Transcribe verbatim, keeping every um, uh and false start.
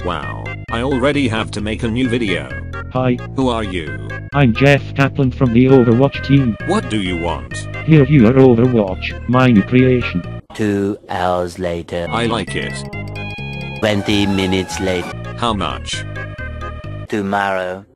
Wow, I already have to make a new video. Hi, Who are you? I'm Jeff Kaplan from the Overwatch team. What do you want? Here you are Overwatch, my new creation. Two hours later. I like it. Twenty minutes later. How much? Tomorrow.